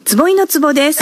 坪井の坪です。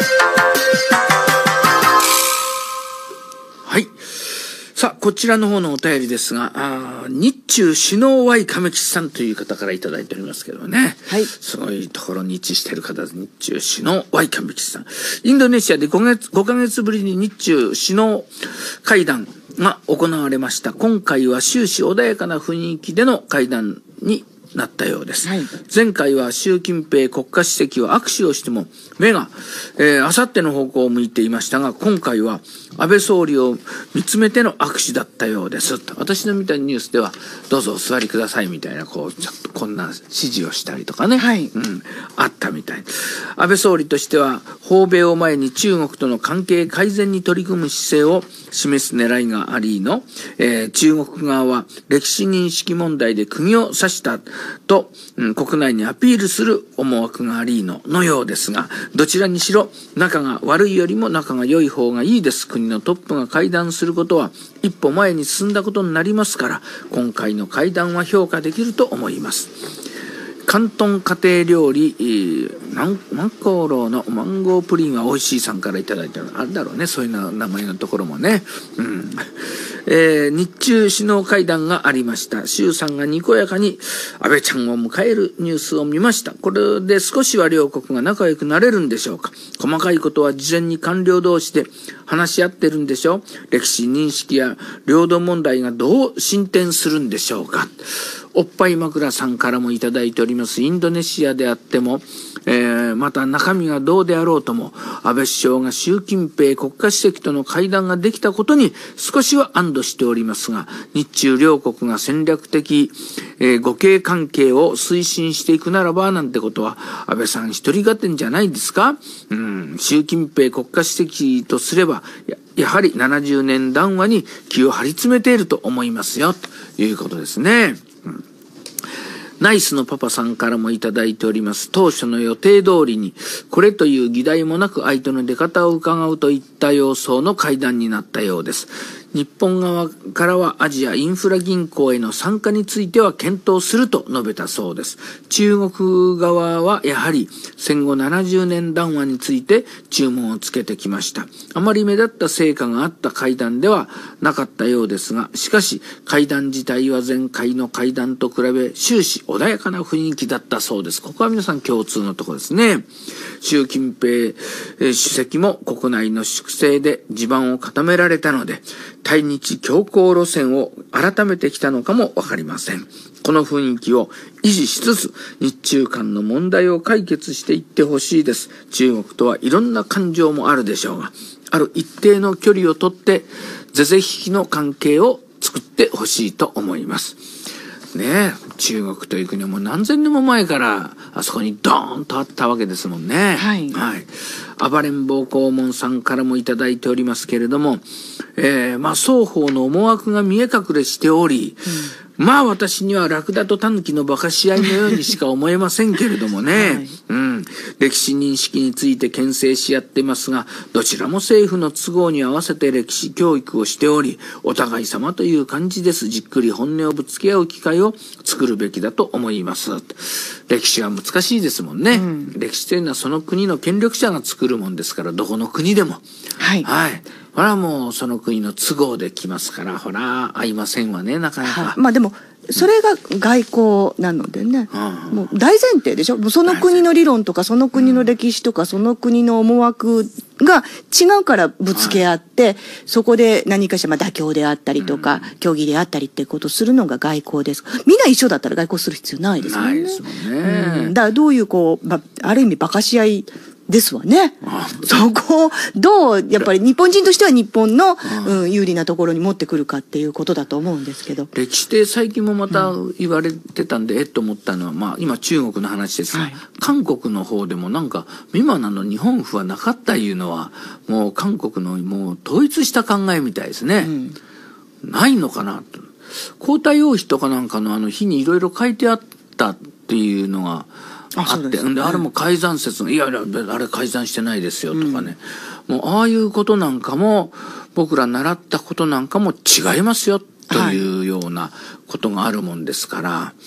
はい。さあ、こちらの方のお便りですが、日中首脳 Y 亀吉さんという方からいただいておりますけどね。 はい。 すごいところに位置している方です。日中首脳 Y 亀吉さん。インドネシアで5ヶ月ぶりに日中首脳会談が行われました。今回は終始穏やかな雰囲気での会談になったようです。はい、前回は習近平国家主席は握手をしても目が、あさっての方向を向いていましたが、今回は安倍総理を見つめての握手だったようです。私の見たニュースでは、どうぞお座りくださいみたいな、ちょっとこんな指示をしたりとかね、はい、あったみたい。安倍総理としては、訪米を前に中国との関係改善に取り組む姿勢を示す狙いがありの、中国側は歴史認識問題で釘を刺したと、国内にアピールする思惑がありのようですが、どちらにしろ仲が悪いよりも仲が良い方がいいです。国のトップが会談することは一歩前に進んだことになりますから、今回の会談は評価できると思います。広東家庭料理、マンゴーローのマンゴープリンは美味しいさんからいただいたのあるだろうね、そういう名前のところもね。日中首脳会談がありました。習さんがにこやかに安倍ちゃんを迎えるニュースを見ました。これで少しは両国が仲良くなれるんでしょうか。細かいことは事前に官僚同士で話し合ってるんでしょう。歴史認識や領土問題がどう進展するんでしょうか。おっぱい枕さんからもいただいておりますインドネシアであっても、また中身がどうであろうとも、安倍首相が習近平国家主席との会談ができたことに少しは安堵しておりますが、日中両国が戦略的、互恵関係を推進していくならばなんてことは安倍さん一人勝手んじゃないですか。習近平国家主席とすればやはり70年談話に気を張り詰めていると思いますよということですね。ナイスのパパさんからもいただいております。当初の予定通りに、これという議題もなく相手の出方を伺うといった様相の会談になったようです。日本側からはアジアインフラ銀行への参加については検討すると述べたそうです。中国側はやはり戦後70年談話について注文をつけてきました。あまり目立った成果があった会談ではなかったようですが、しかし会談自体は前回の会談と比べ終始穏やかな雰囲気だったそうです。ここは皆さん共通のところですね。習近平主席も国内の粛清で地盤を固められたので、対日強硬路線を改めてきたのかもわかりません。この雰囲気を維持しつつ、日中間の問題を解決していってほしいです。中国とはいろんな感情もあるでしょうが、ある一定の距離をとって、是々非々の関係を作ってほしいと思います。ねえ、中国という国はもう何千年も前からあそこにドーンとあったわけですもんね。はい。はい。暴れん坊黄門さんからもいただいておりますけれども、双方の思惑が見え隠れしており、私にはラクダとタヌキの馬鹿し合いのようにしか思えませんけれどもね。はい、歴史認識について牽制し合ってますが、どちらも政府の都合に合わせて歴史教育をしており、お互い様という感じです。じっくり本音をぶつけ合う機会を作るべきだと思います。歴史は難しいですもんね。歴史というのはその国の権力者が作るもんですから、どこの国でも。はい。はい。ほらもうその国の都合で来ますから、ほら合いませんわね、なかなか。 まあでもそれが外交なのでね、もう大前提でしょ。もうその国の理論とかその国の歴史とかその国の思惑が違うからぶつけ合って、そこで何かしら妥協であったりとか、協議であったりっていうことをするのが外交です。みんな一緒だったら外交する必要ないですもんね。ないですもんね。だからどういうある意味馬鹿し合いですわね。そこをどうやっぱり日本人としては日本の、有利なところに持ってくるかっていうことだと思うんですけど、 歴史で最近もまた言われてたんで、と思ったのは、今中国の話ですが、韓国の方でもなんか美馬なの日本府はなかったいうのはもう韓国のもう統一した考えみたいですね。ないのかなと。皇太王妃とかなんかの日にいろいろ書いてあったっていうのがあって、あれも改ざん説の、いやいや、あれ改ざんしてないですよとかね。もうああいうことなんかも、僕ら習ったことなんかも違いますよというようなことがあるもんですから、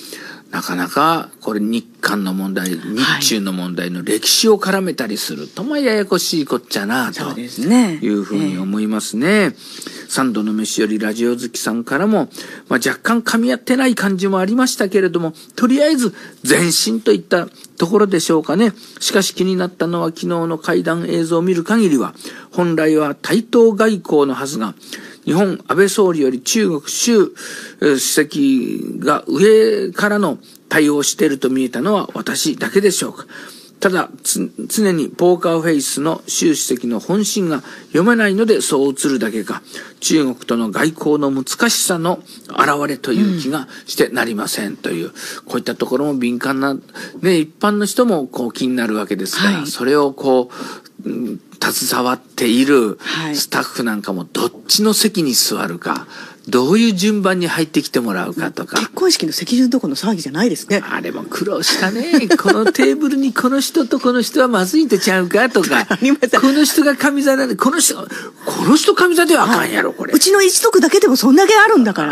なかなかこれ日韓の問題、日中の問題の歴史を絡めたりすると、まあややこしいこっちゃなというふうに思いますね。三度の飯よりラジオ好きさんからも、まあ、若干噛み合ってない感じもありましたけれども、とりあえず前進といったところでしょうかね。しかし気になったのは昨日の会談映像を見る限りは、本来は対等外交のはずが、日本安倍総理より中国習主席が上からの対応をしていると見えたのは私だけでしょうか。ただ常にポーカーフェイスの習主席の本心が読めないのでそう映るだけか、中国との外交の難しさの表れという気がしてなりませんという、こういったところも敏感な、ね、一般の人もこう気になるわけですから、それをこう携わっているスタッフなんかもどっちの席に座るか、どういう順番に入ってきてもらうかとか。 結婚式の席順どこの騒ぎじゃないですね。 あれも苦労したね。このテーブルにこの人とこの人はまずいんとちゃうかとか。この人が上座なんで、この人上座ではあかんやろ、これ。 うちの一族だけでもそんだけあるんだから。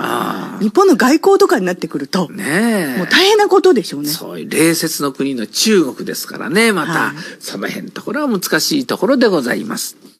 日本の外交とかになってくると。ねえ。もう大変なことでしょうね。 そういう礼節の国の中国ですからね、また。その辺のところは難しいところでございます。